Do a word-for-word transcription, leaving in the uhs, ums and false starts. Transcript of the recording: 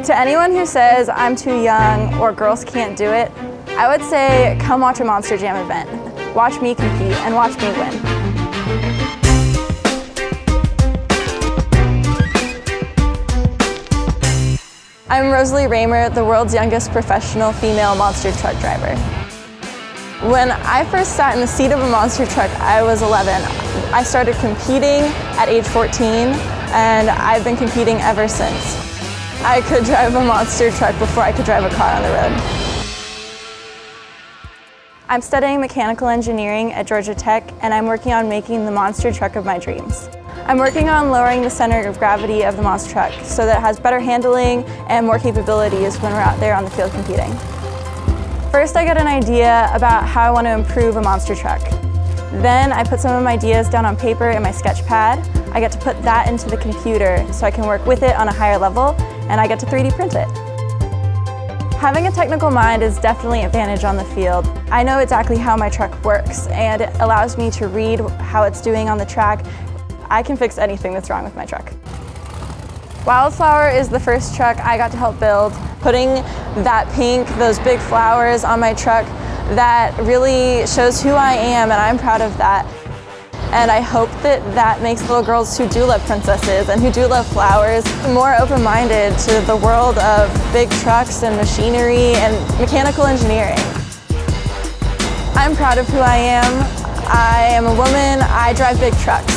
To anyone who says I'm too young or girls can't do it, I would say come watch a Monster Jam event. Watch me compete and watch me win. I'm Rosalee Ramer, the world's youngest professional female monster truck driver. When I first sat in the seat of a monster truck, I was eleven. I started competing at age fourteen, and I've been competing ever since. I could drive a monster truck before I could drive a car on the road. I'm studying mechanical engineering at Georgia Tech, and I'm working on making the monster truck of my dreams. I'm working on lowering the center of gravity of the monster truck so that it has better handling and more capabilities when we're out there on the field competing. First, I get an idea about how I want to improve a monster truck. Then I put some of my ideas down on paper in my sketch pad. I get to put that into the computer so I can work with it on a higher level, and I get to three D print it. Having a technical mind is definitely an advantage on the field. I know exactly how my truck works, and it allows me to read how it's doing on the track. I can fix anything that's wrong with my truck. Wildflower is the first truck I got to help build. Putting that pink, those big flowers on my truck, that really shows who I am, and I'm proud of that. And I hope that that makes little girls who do love princesses and who do love flowers more open-minded to the world of big trucks and machinery and mechanical engineering. I'm proud of who I am. I am a woman, I drive big trucks.